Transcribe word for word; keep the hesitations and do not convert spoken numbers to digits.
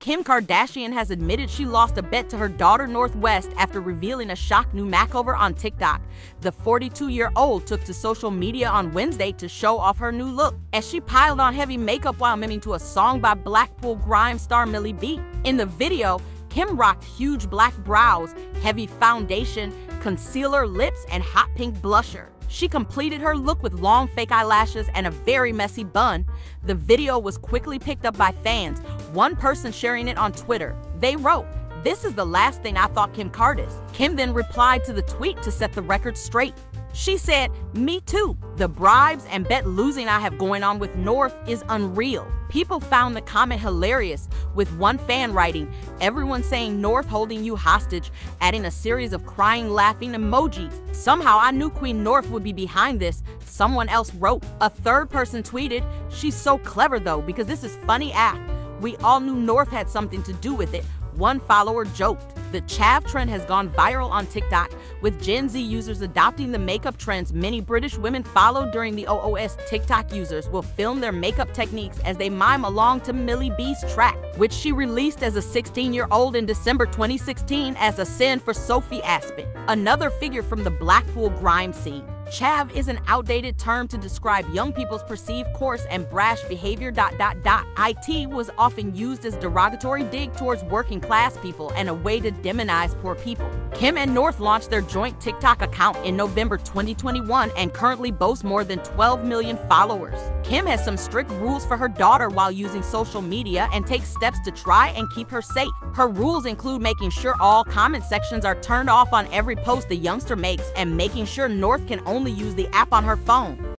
Kim Kardashian has admitted she lost a bet to her daughter North West after revealing a shock new makeover on TikTok. The forty-two-year-old took to social media on Wednesday to show off her new look, as she piled on heavy makeup while miming to a song by Blackpool grime star Millie B. In the video, Kim rocked huge black brows, heavy foundation, concealer, lips, and hot pink blusher. She completed her look with long fake eyelashes and a very messy bun. The video was quickly picked up by fans, one person sharing it on Twitter. They wrote, "This is the last thing I thought Kim Kardashian." Kim then replied to the tweet to set the record straight. She said, "Me too. The bribes and bet losing I have going on with North is unreal." People found the comment hilarious, with one fan writing, "Everyone saying North holding you hostage," adding a series of crying, laughing emojis. "Somehow I knew Queen North would be behind this," someone else wrote. A third person tweeted, "She's so clever though, because this is funny af. We all knew North had something to do with it," one follower joked. The chav trend has gone viral on TikTok, with Gen Z users adopting the makeup trends many British women followed during the O O S. TikTok users will film their makeup techniques as they mime along to Millie B's track, which she released as a sixteen-year-old in December twenty sixteen as a sin for Sophie Aspen, another figure from the Blackpool grime scene. Chav is an outdated term to describe young people's perceived coarse and brash behavior. Dot, dot, dot. It was often used as derogatory dig towards working class people and a way to demonize poor people. Kim and North launched their joint TikTok account in November twenty twenty-one and currently boasts more than twelve million followers. Kim has some strict rules for her daughter while using social media and takes steps to try and keep her safe. Her rules include making sure all comment sections are turned off on every post the youngster makes and making sure North can only use the app on her phone.